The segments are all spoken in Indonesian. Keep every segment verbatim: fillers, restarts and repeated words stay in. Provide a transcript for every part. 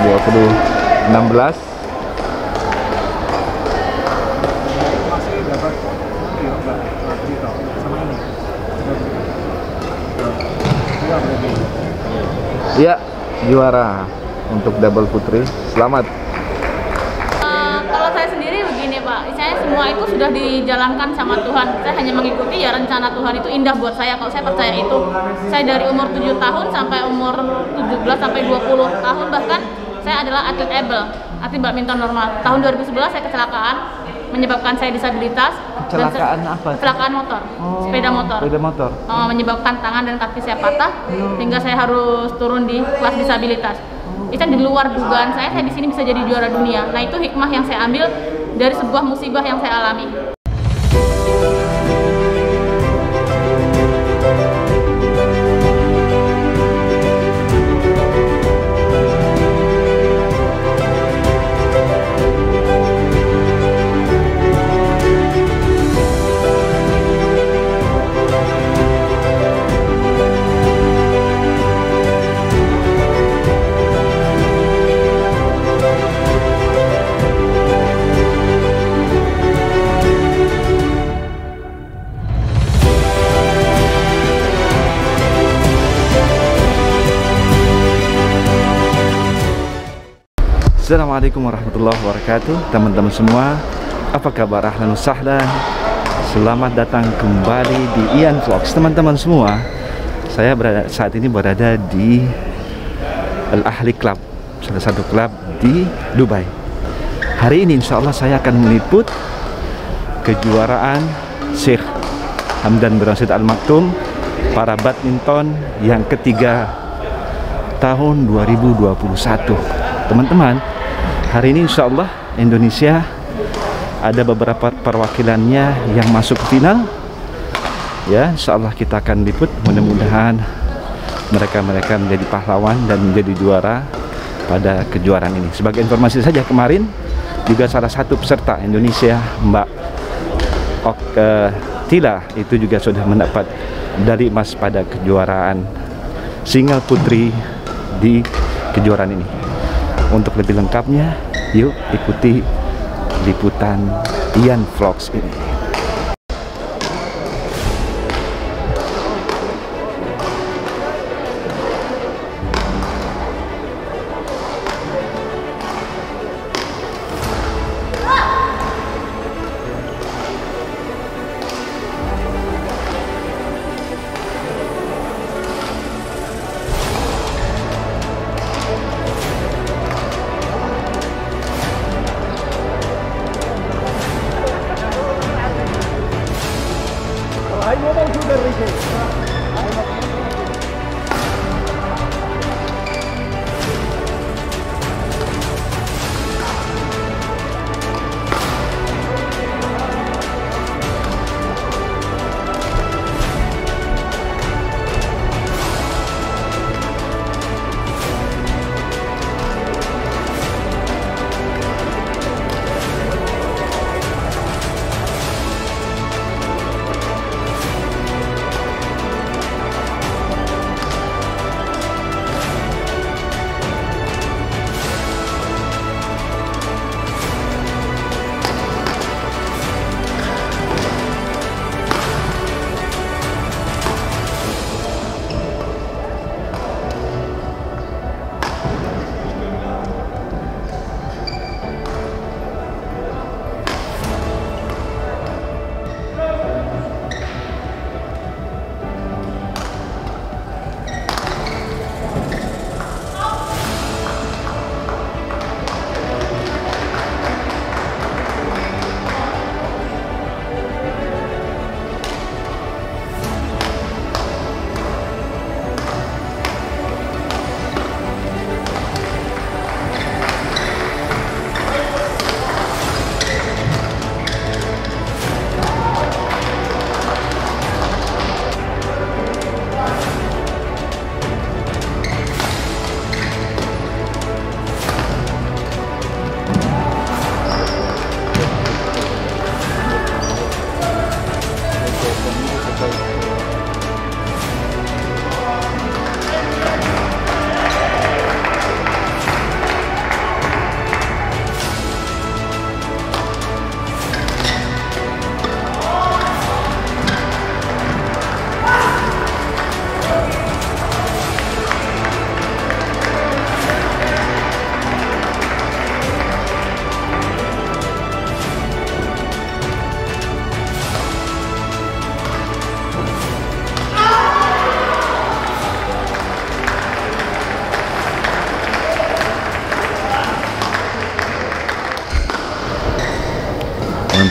dua ribu enam belas. Masih dapat sama ini. Iya, juara untuk double putri. Selamat. Uh, kalau saya sendiri begini Pak, saya semua itu sudah dijalankan sama Tuhan. Saya hanya mengikuti ya rencana Tuhan itu indah buat saya. Kalau saya percaya itu, saya dari umur tujuh tahun sampai umur tujuh belas sampai dua puluh tahun bahkan saya adalah atlet able, atlet badminton normal. Tahun dua ribu sebelas saya kecelakaan, menyebabkan saya disabilitas. Kecelakaan apa? Kecelakaan motor, oh, sepeda motor. Sepeda motor. Uh, menyebabkan tangan dan kaki saya patah, sehingga saya harus turun di kelas disabilitas. Itu di luar dugaan saya, saya di sini bisa jadi juara dunia. Nah itu hikmah yang saya ambil dari sebuah musibah yang saya alami. Assalamualaikum warahmatullahi wabarakatuh. Teman-teman semua, apa kabar? Ahlan wa sahlan. Selamat datang kembali di Ian Vlogs. Teman-teman semua, saya berada, saat ini berada di Al Ahli Club, salah satu klub di Dubai. Hari ini insya Allah saya akan meliput kejuaraan Syekh Hamdan bin Rashid Al Maktoum para badminton yang ketiga tahun dua ribu dua puluh satu. Teman-teman, hari ini insya Allah Indonesia ada beberapa perwakilannya yang masuk ke final. Ya, insya Allah kita akan liput. Mudah-mudahan mereka-mereka menjadi pahlawan dan menjadi juara pada kejuaraan ini. Sebagai informasi saja, kemarin juga salah satu peserta Indonesia, Mbak Ok uh, Tila, itu juga sudah mendapat medali emas pada kejuaraan single putri di kejuaraan ini. Untuk lebih lengkapnya, yuk ikuti liputan Ian Vlogs ini.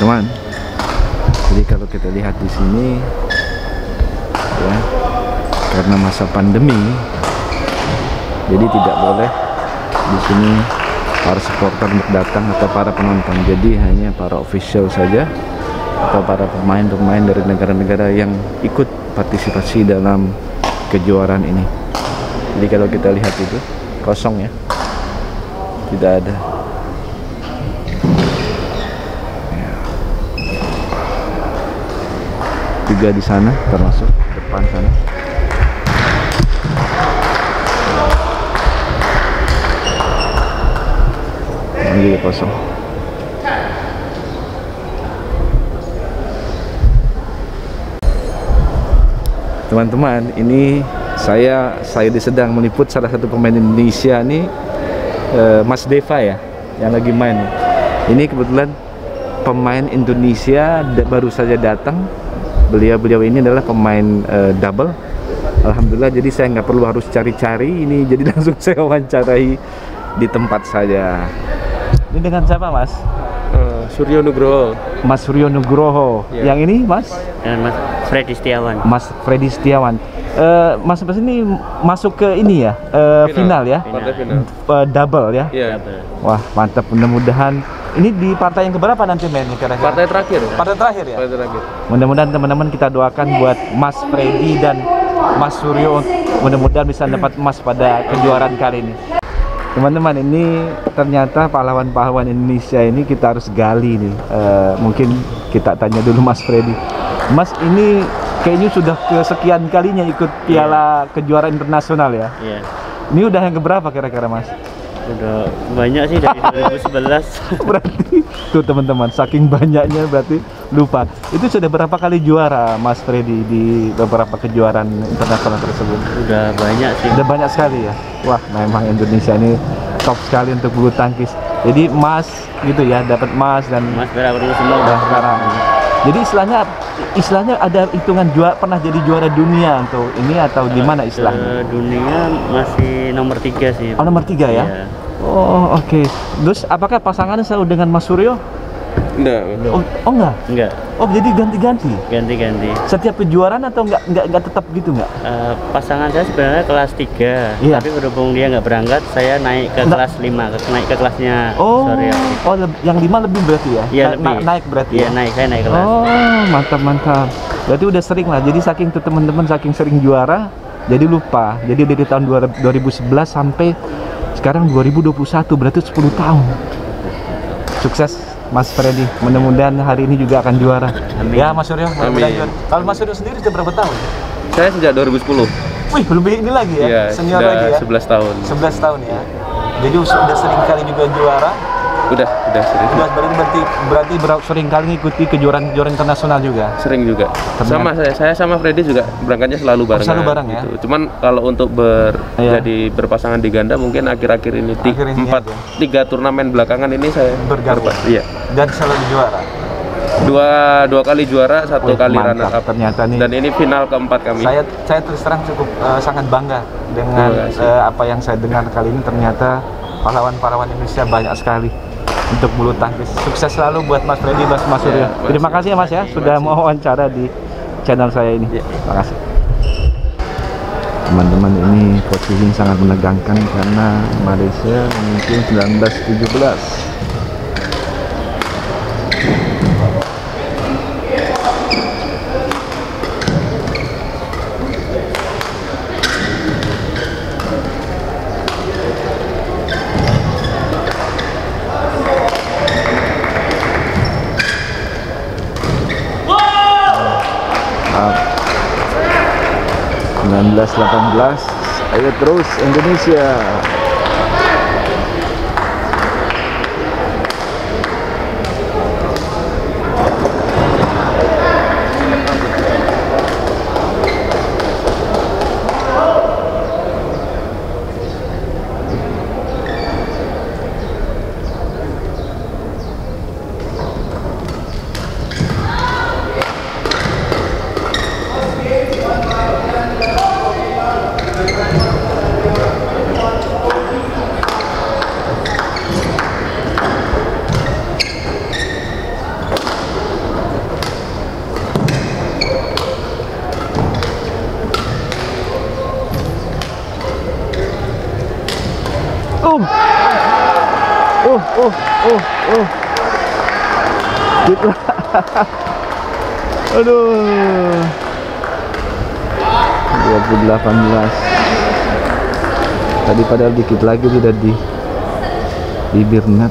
teman-teman. Jadi kalau kita lihat di sini ya, karena masa pandemi, jadi tidak boleh di sini para supporter untuk datang atau para penonton. Jadi hanya para official saja atau para pemain-pemain dari negara-negara yang ikut partisipasi dalam kejuaraan ini. Jadi kalau kita lihat itu kosong ya, tidak ada. Ya. Tiga di sana termasuk depan sana. Ini kosong. Teman-teman, ini saya saya sedang meliput salah satu pemain Indonesia nih, eh, Mas Deva ya, yang lagi main. Ini kebetulan pemain Indonesia baru saja datang. Beliau-beliau ini adalah pemain eh, double. Alhamdulillah, jadi saya nggak perlu harus cari-cari ini, jadi langsung saya wawancarai di tempat saja. Ini dengan siapa, Mas? Uh, Suryo Nugroho. Mas Suryo Nugroho. Ya. Yang ini, Mas? Dan Mas Freddy Setiawan. Mas Freddy Setiawan. Uh, Mas Mas ini masuk ke ini ya, uh, final. final ya, Partai final. Uh, double ya. Iya. Wah, mantap. Mudah-mudahan ini di partai yang keberapa nanti mainnya kira-kira? Partai terakhir. Partai terakhir ya. Partai terakhir. Mudah-mudahan teman-teman kita doakan buat Mas Freddy dan Mas Suryo, mudah-mudahan bisa dapat emas pada kejuaraan kali ini. Teman-teman, ini ternyata pahlawan-pahlawan Indonesia ini kita harus gali nih. Uh, mungkin kita tanya dulu Mas Freddy. Mas, ini kayaknya sudah kesekian kalinya ikut piala kejuaraan internasional ya? Iya. Ini udah yang keberapa kira-kira, Mas? Udah banyak sih dari dua ribu sebelas. Berarti tuh teman-teman, saking banyaknya berarti lupa. Itu sudah berapa kali juara Mas Freddy di beberapa kejuaraan internasional tersebut? Udah banyak sih. Udah banyak sekali ya. Wah, memang Indonesia ini top sekali untuk bulu tangkis. Jadi emas gitu ya, dapat emas dan Mas berapa dulu semua udah sekarang. Jadi istilahnya istilahnya ada hitungan juara, pernah jadi juara dunia untuk ini atau di mana istilahnya? Ke dunia masih nomor tiga sih. Oh, nomor tiga ya? Iya. Oh, oke. Okay. Terus apakah pasangannya selalu dengan Mas Suryo? Enggak. Oh, oh enggak? Enggak, Oh, jadi ganti-ganti? ganti-ganti. Setiap kejuaraan atau enggak enggak, enggak tetap gitu enggak? Eh, pasangan saya sebenarnya kelas tiga, Iya. tapi berhubung dia nggak berangkat, saya naik ke Enggak. kelas lima, ke- naik ke kelasnya Oh, Suryo. oh leb- yang lima lebih berarti ya? Iya, Na- lebih. na- naik berarti Iya, ya? naik, saya naik kelas. Oh, mantap mantap. Berarti udah sering lah. Jadi saking tuh teman-teman saking sering juara, jadi lupa. Jadi dari tahun dua ribu sebelas sampai sekarang dua ribu dua puluh satu, berarti sepuluh tahun. Sukses Mas Freddy. Mudah-mudahan hari ini juga akan juara. Amin. Ya, Mas Suryo, mudah-mudahan Amin. juara. Kalau Mas Suryo sendiri sudah berapa tahun? Saya sejak dua ribu sepuluh. Wih, lebih ini lagi ya? Iya, Senior sudah lagi ya? sebelas tahun. sebelas tahun ya. Jadi sudah sering kali juga juara. Udah, udah sering. Udah berarti berarti, berarti ber- sering kali ngikuti kejuaraan-kejuaraan internasional juga. Sering juga. Ternyata. Sama saya, saya sama Freddy juga berangkatnya selalu bareng. selalu bareng ya? Gitu. Cuman kalau untuk ber Iya. jadi berpasangan di ganda mungkin akhir-akhir ini ti- Akhir ini empat aja. tiga turnamen belakangan ini saya Bergabung. berpa- Iya. Dan selalu juara. Dua dua kali juara, satu Wih, kali mantap. runner up. Ternyata nih. Dan ini final keempat kami. Saya saya terus terang cukup eh, sangat bangga dengan Terima kasih. eh, apa yang saya dengar kali ini. Ternyata pahlawan-pahlawan Indonesia banyak sekali untuk bulu tangkis. Sukses selalu buat Mas Freddy, Mas Mas Suryo. Ya, Terima makasih. kasih ya Mas ya Terima sudah kasih. mau wawancara di channel saya ini. Ya. Terima kasih. Teman-teman, ini posisi sangat menegangkan karena Malaysia mungkin sembilan belas tujuh belas. sembilan belas delapan belas. Ayo terus Indonesia. Uh. Uh, uh, uh, uh. Gitu. Aduh. dua puluh delapan belas. Tadi padahal dikit lagi sudah di bibir net.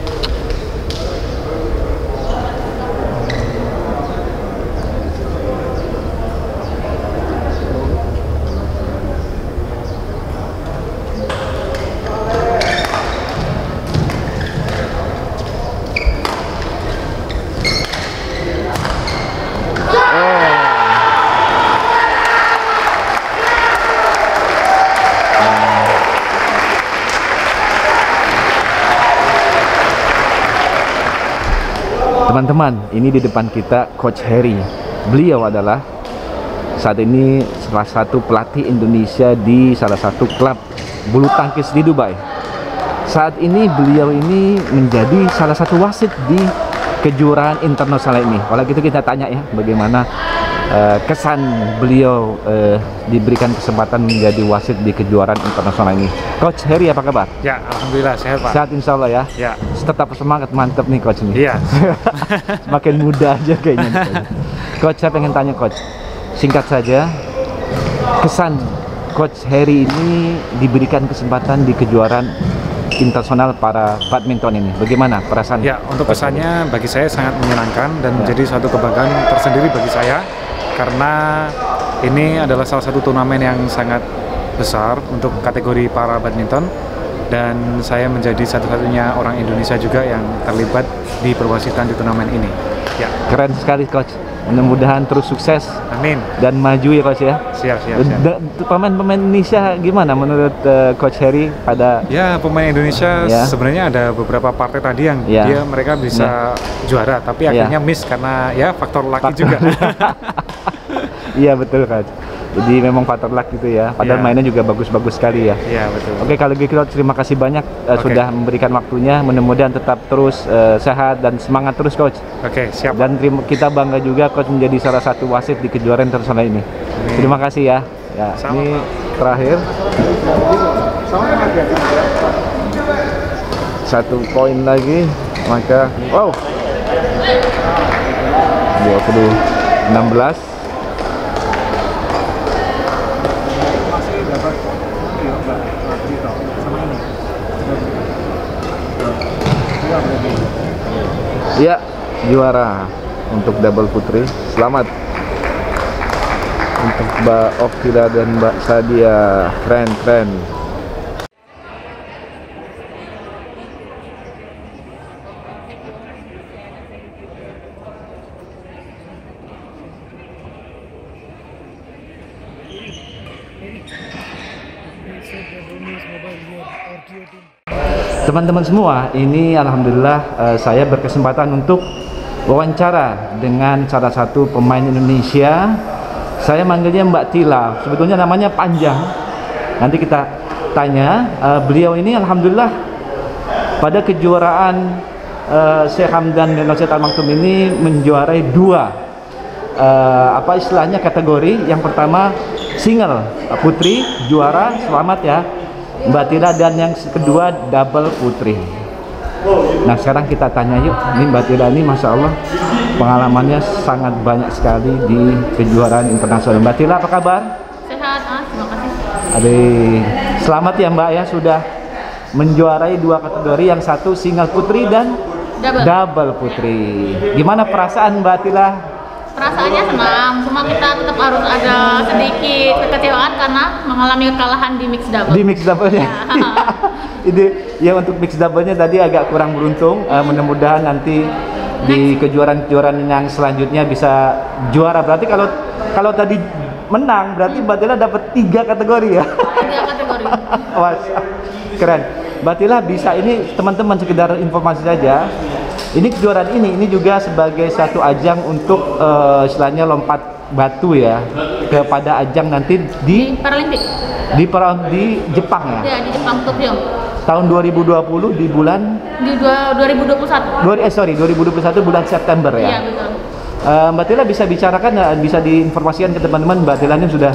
Teman-teman, ini di depan kita Coach Harry. Beliau adalah saat ini salah satu pelatih Indonesia di salah satu klub bulu tangkis di Dubai. Saat ini beliau ini menjadi salah satu wasit di kejuaraan internasional ini. Kalau gitu kita tanya ya, bagaimana uh, kesan beliau uh, diberikan kesempatan menjadi wasit di kejuaraan internasional ini. Coach Harry, apa kabar? Ya, alhamdulillah sehat Pak. Sehat insya Allah ya. Ya. Tetap semangat, mantep nih Coach nih. Iya. Semakin muda aja kayaknya. Coach, saya pengen tanya Coach, singkat saja, kesan Coach Harry ini diberikan kesempatan di kejuaraan internasional para badminton ini, bagaimana perasaan? Ya, untuk Coach kesannya bagi saya sangat menyenangkan dan Ya. menjadi suatu kebanggaan tersendiri bagi saya karena ini adalah salah satu turnamen yang sangat besar untuk kategori para badminton dan saya menjadi satu-satunya orang Indonesia juga yang terlibat di perwasitan di turnamen ini. Ya, Keren sekali Coach. Mudah-mudahan terus sukses amin. dan maju ya Coach ya. Siap, siap, siap. Da- Pemain-pemain Indonesia gimana menurut uh, Coach Harry pada Ya, pemain Indonesia Ya. sebenarnya ada beberapa partai tadi yang Ya. dia mereka bisa juara, tapi Ya. akhirnya miss karena ya faktor laki Faktor- juga. Iya betul Coach. Jadi memang faktor luck gitu ya. Padahal Ya. mainnya juga bagus-bagus sekali ya. Iya, betul. Oke, kalau gitu terima kasih banyak uh, Oke. sudah memberikan waktunya. Mudah-mudahan tetap terus uh, sehat dan semangat terus Coach. Oke, siap. Dan terima, kita bangga juga Coach menjadi salah satu wasit di kejuaraan internasional ini. Terima kasih ya. Ya, Sama, ini Pak. terakhir. Satu poin lagi, maka wow. dua puluh enam belas. Ya, juara untuk double putri. Selamat untuk Mbak Oktila dan Mbak Sadia. Keren, keren. Teman-teman semua, ini alhamdulillah uh, saya berkesempatan untuk wawancara dengan salah satu pemain Indonesia. Saya manggilnya Mbak Tila, sebetulnya namanya panjang. Nanti kita tanya. Uh, beliau ini alhamdulillah pada kejuaraan uh, Syekh Hamdan bin Rashid Al Maktoum ini menjuarai dua uh, apa istilahnya kategori. Yang pertama single putri juara, selamat ya Mbak Tila, dan yang kedua double putri. Nah sekarang kita tanya yuk, ini Mbak Tila ini Masya Allah pengalamannya sangat banyak sekali di kejuaraan internasional. Mbak Tila apa kabar? Sehat, Mas. Terima kasih. Aduh, selamat ya Mbak ya, sudah menjuarai dua kategori, yang satu single putri dan Double. double putri. Gimana perasaan Mbak Tila? Perasaannya senang, cuma kita tetap harus ada sedikit kekecewaan karena mengalami kekalahan di mix double. Di mix double-nya. Ya. Ini ya untuk mix double-nya tadi agak kurang beruntung. Uh, mudah-mudahan nanti di kejuaraan-kejuaraan yang selanjutnya bisa juara. Berarti kalau kalau tadi menang berarti Mbak Tila dapat tiga kategori ya. Tiga kategori. Wah, keren. Mbak Tila bisa, ini teman-teman sekedar informasi saja. Ini kejuaraan ini ini juga sebagai satu ajang untuk uh, istilahnya lompat batu ya kepada ajang nanti Di di Paralimpik. di per- di Jepang ya. Ya, di Jepang Tokyo. Tahun dua ribu dua puluh di bulan Di dua- 2021. dua, eh sorry dua ribu dua puluh satu bulan September Iya, ya. betul. Uh, Mbak Tila bisa bicarakan, uh, bisa diinformasikan ke teman-teman Mbak Tila ini sudah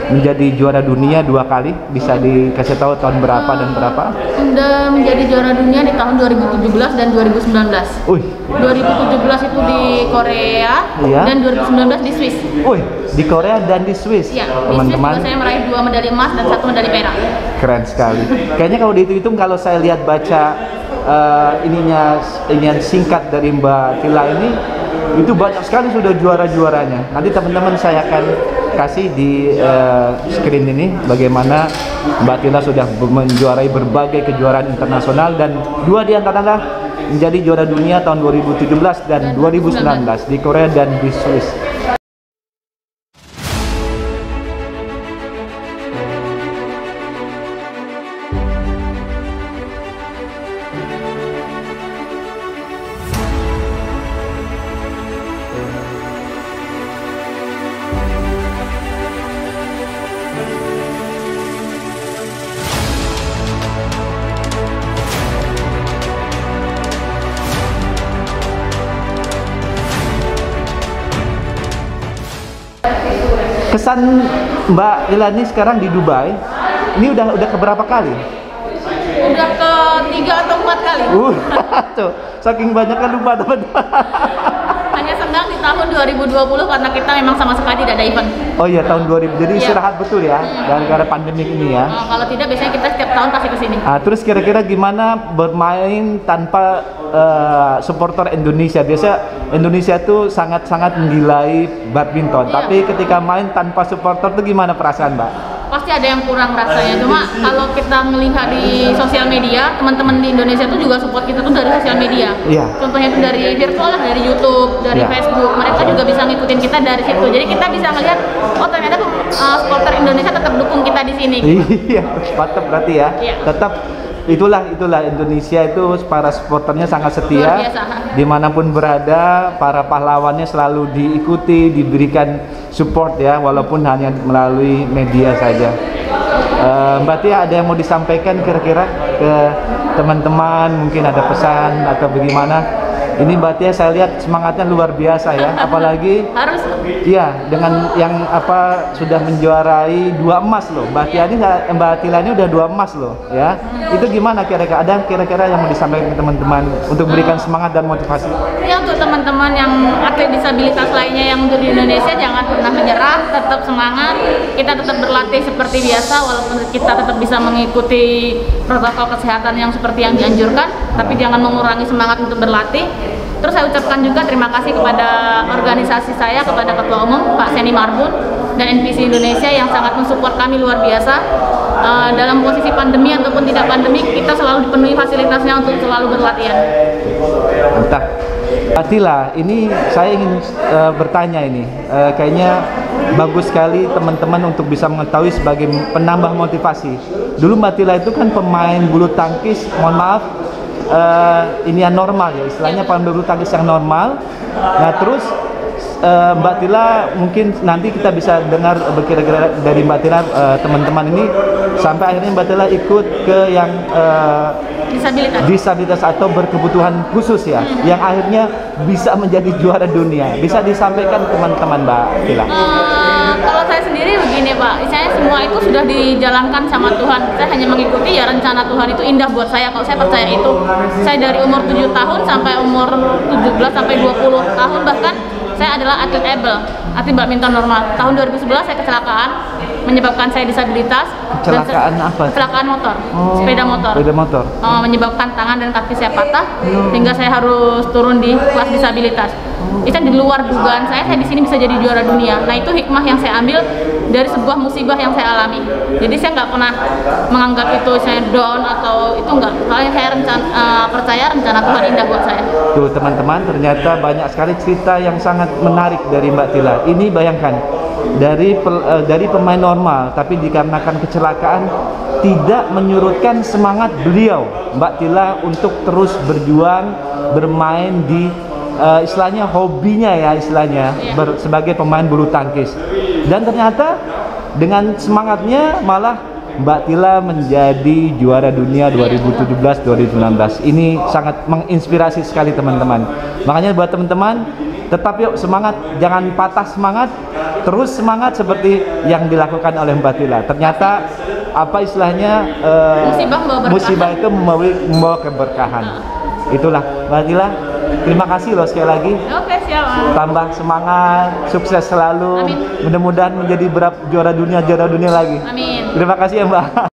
menjadi juara dunia dua kali. Bisa dikasih tahu tahun berapa dan berapa? Udah menjadi juara dunia di tahun dua ribu tujuh belas dan dua ribu sembilan belas. Wih, dua ribu tujuh belas itu di Korea, iya, dan dua ribu sembilan belas di Swiss. Wih, di Korea dan di Swiss. Iya, di Swiss teman-teman. juga saya meraih dua medali emas dan satu medali perak. Keren sekali. Kayaknya kalau dihitung-hitung, kalau saya lihat baca uh, ininya inian singkat dari Mbak Tila ini, itu banyak sekali sudah juara-juaranya. Nanti teman-teman saya akan kasih di uh, screen ini bagaimana Mbak Tila sudah menjuarai berbagai kejuaraan internasional, dan dua di antaranya menjadi juara dunia tahun dua ribu tujuh belas dan dua ribu sembilan belas di Korea dan di Swiss. Kesan Mbak Tila ini sekarang di Dubai, ini udah udah keberapa kali? Udah ke tiga atau empat kali. Uh, tuh, saking banyaknya lupa teman-teman. Hanya senggang di tahun dua ribu dua puluh karena kita memang sama sekali tidak ada event. Oh iya, tahun dua ribu. Jadi Iya. istirahat betul ya, gara-gara pandemi ini ya. Nah, kalau tidak biasanya kita setiap tahun pasti kesini. Ah, terus kira-kira gimana bermain tanpa uh, supporter Indonesia? Biasa Indonesia tuh sangat-sangat menggilai badminton, Iya. tapi ketika main tanpa supporter tuh gimana perasaan Mbak? Pasti ada yang kurang rasanya. Cuma kalau kita melihat di sosial media, teman-teman di Indonesia tuh juga support kita tuh dari sosial media. Iya. Contohnya itu dari virtual, dari YouTube, dari Iya. Facebook. Mereka juga bisa ngikutin kita dari situ. Jadi kita bisa melihat, oh ternyata uh, supporter Indonesia tetap dukung kita di sini. Iya, mantap berarti ya. Iya. Tetap itulah itulah Indonesia itu para supporternya sangat setia. Luar biasa. Dimanapun berada, para pahlawannya selalu diikuti, diberikan support ya, walaupun hanya melalui media saja. Uh, Mbak Tia, ada yang mau disampaikan kira-kira ke teman-teman? Mungkin ada pesan atau bagaimana? Ini Mbak Tia saya lihat semangatnya luar biasa ya, apalagi Harus. iya dengan yang apa sudah menjuarai dua emas loh. Mbak Tia ini Mbak Tila ini udah dua emas loh ya. Itu gimana kira-kira, ada kira-kira yang mau disampaikan ke teman-teman untuk berikan semangat dan motivasi? Ya, untuk teman-teman yang atlet disabilitas lainnya yang untuk di Indonesia, jangan pernah menyerah, tetap semangat. Kita tetap berlatih seperti biasa walaupun kita tetap bisa mengikuti protokol kesehatan yang seperti yang dianjurkan, tapi jangan mengurangi semangat untuk berlatih. Terus saya ucapkan juga terima kasih kepada organisasi saya, kepada Ketua Umum Pak Seni Marbun dan N P C Indonesia yang sangat mensupport kami luar biasa. Uh, dalam posisi pandemi ataupun tidak pandemi, kita selalu dipenuhi fasilitasnya untuk selalu berlatihan. Entah. Mbak Tila, ini saya ingin uh, bertanya ini, uh, kayaknya bagus sekali teman-teman untuk bisa mengetahui sebagai penambah motivasi. Dulu Mbak Tila itu kan pemain bulu tangkis, mohon maaf, uh, ini yang normal ya, istilahnya pemain bulu tangkis yang normal. Nah terus uh, Mbak Tila, mungkin nanti kita bisa dengar kira-kira dari Mbak Tila, uh, teman-teman ini sampai akhirnya Mbak Tila ikut ke yang uh, Disabilitas. disabilitas atau berkebutuhan khusus ya, hmm. yang akhirnya bisa menjadi juara dunia. Bisa disampaikan teman-teman Mbak Tila? Uh, kalau saya sendiri begini Pak, saya semua itu sudah dijalankan sama Tuhan. Saya hanya mengikuti ya rencana Tuhan, itu indah buat saya. Kalau saya percaya itu, saya dari umur tujuh tahun sampai umur tujuh belas sampai dua puluh tahun bahkan saya adalah atlet able, atlet badminton normal. Tahun dua ribu sebelas saya kecelakaan, menyebabkan saya disabilitas. Kecelakaan dan apa? Kecelakaan motor, Oh, sepeda motor. Sepeda motor. Uh, menyebabkan tangan dan kaki saya patah, sehingga saya harus turun di kelas disabilitas. Itu di luar dugaan saya, saya di sini bisa jadi juara dunia. Nah itu hikmah yang saya ambil dari sebuah musibah yang saya alami. Jadi saya nggak pernah menganggap itu saya down atau itu enggak. Soalnya saya rencana, uh, percaya rencana Tuhan indah buat saya. Tuh teman-teman, ternyata banyak sekali cerita yang sangat menarik dari Mbak Tila. Ini bayangkan, dari uh, dari pemain normal, tapi dikarenakan kecelakaan tidak menyurutkan semangat beliau Mbak Tila untuk terus berjuang bermain di uh, istilahnya hobinya ya istilahnya ber, sebagai pemain bulu tangkis. Dan ternyata dengan semangatnya malah Mbak Tila menjadi juara dunia dua ribu tujuh belas dua ribu sembilan belas. Ini sangat menginspirasi sekali teman-teman. Makanya buat teman-teman, tetap yuk semangat, jangan patah semangat, terus semangat seperti yang dilakukan oleh Mbak Tila. Ternyata apa istilahnya uh, musibah membawa berkah. Musibah itu membawa, membawa keberkahan. Itulah Mbak Tila. Terima kasih loh sekali lagi. Oke, siap. Mas. Tambah semangat, sukses selalu. Amin. Mudah-mudahan menjadi berapa juara dunia, juara dunia lagi. Amin. Terima kasih ya Mbak.